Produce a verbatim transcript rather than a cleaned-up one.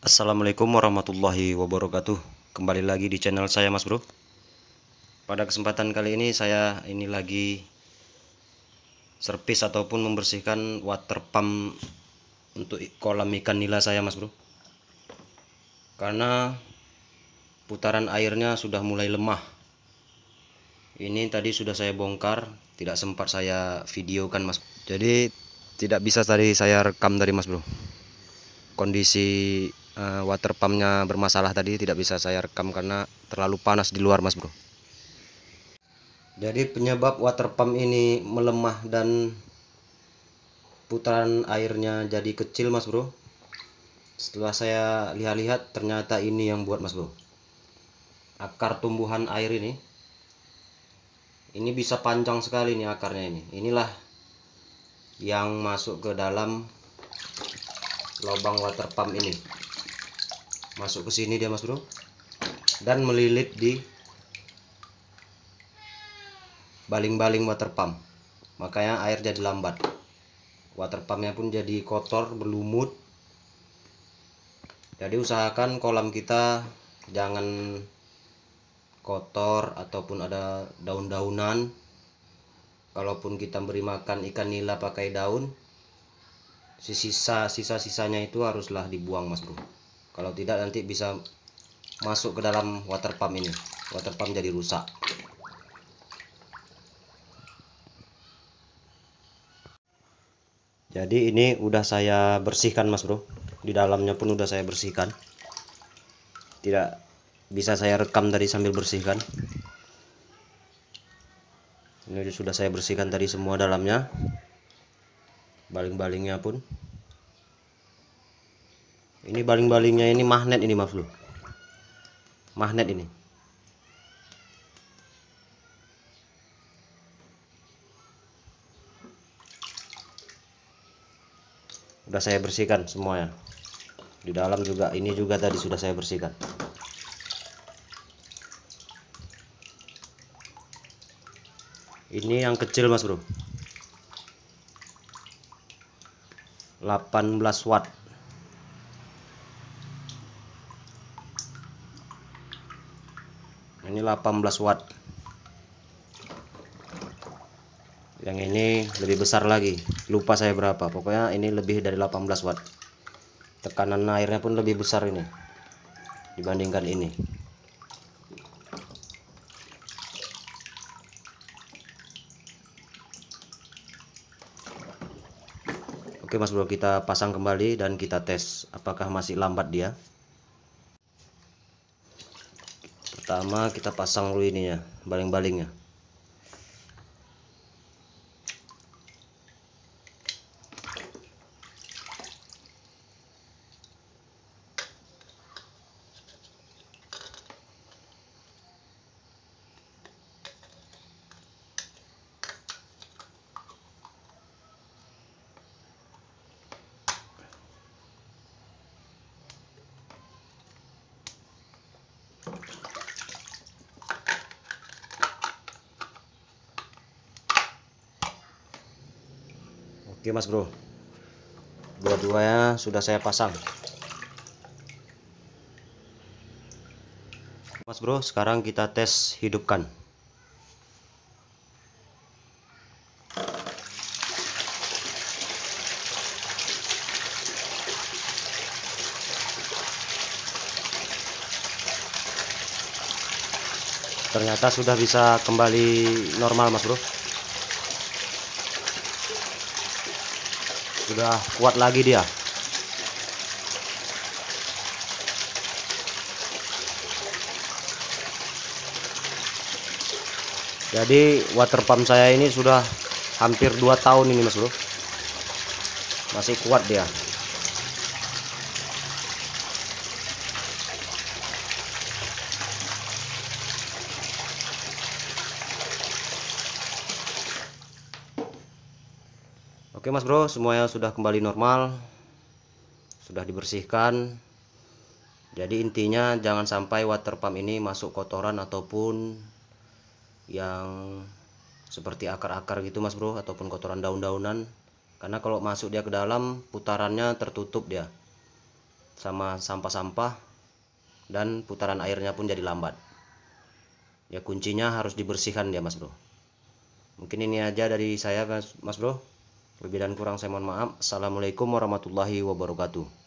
Assalamualaikum warahmatullahi wabarakatuh. Kembali lagi di channel saya, Mas Bro. Pada kesempatan kali ini saya ini lagi servis ataupun membersihkan water pump untuk kolam ikan nila saya, Mas Bro. Karena putaran airnya sudah mulai lemah. Ini tadi sudah saya bongkar, tidak sempat saya videokan, Mas. Jadi tidak bisa tadi saya rekam dari Mas Bro. Kondisi uh, water pumpnya bermasalah tadi tidak bisa saya rekam karena terlalu panas di luar, Mas Bro. Jadi penyebab water pump ini melemah dan putaran airnya jadi kecil, Mas Bro. Setelah saya lihat-lihat ternyata ini yang buat, Mas Bro. Akar tumbuhan air ini ini bisa panjang sekali nih akarnya ini. Inilah yang masuk ke dalam lubang water pump ini. Masuk ke sini dia, Mas Bro. Dan melilit di baling-baling water pump. Makanya air jadi lambat. Water pumpnya pun jadi kotor, berlumut. Jadi usahakan kolam kita jangan kotor ataupun ada daun-daunan. Kalaupun kita beri makan ikan nila pakai daun, sisa sisa-sisanya itu haruslah dibuang, Mas Bro. Kalau tidak nanti bisa masuk ke dalam water pump ini. Water pump jadi rusak. Jadi ini udah saya bersihkan, Mas Bro. Di dalamnya pun udah saya bersihkan. Tidak bisa saya rekam tadi sambil bersihkan. Ini sudah saya bersihkan tadi semua dalamnya. Baling-balingnya pun. Ini baling-balingnya ini magnet ini, Mas Bro. Magnet ini. Udah saya bersihkan semuanya. Di dalam juga ini juga tadi sudah saya bersihkan. Ini yang kecil, Mas Bro. delapan belas watt. Ini delapan belas watt. Yang ini lebih besar lagi. Lupa saya berapa. Pokoknya ini lebih dari delapan belas watt. Tekanan airnya pun lebih besar ini dibandingkan ini. Oke, Mas Bro, kita pasang kembali dan kita tes apakah masih lambat dia. Pertama kita pasang dulu ininya, baling-balingnya. Oke, Mas Bro, dua-duanya sudah saya pasang. Mas Bro, sekarang kita tes hidupkan. Ternyata sudah bisa kembali normal, Mas Bro. Sudah kuat lagi dia. Jadi water pump saya ini sudah hampir dua tahun ini, Mas Bro. Masih kuat dia. Oke, Mas Bro, semuanya sudah kembali normal. Sudah dibersihkan. Jadi intinya jangan sampai water pump ini masuk kotoran ataupun yang seperti akar-akar gitu, Mas Bro, ataupun kotoran daun-daunan. Karena kalau masuk dia ke dalam, putarannya tertutup dia. sama sampah-sampah, dan putaran airnya pun jadi lambat. Ya kuncinya harus dibersihkan ya mas bro. Mungkin ini aja dari saya mas bro. Lebih dan kurang saya mohon maaf. Assalamualaikum warahmatullahi wabarakatuh.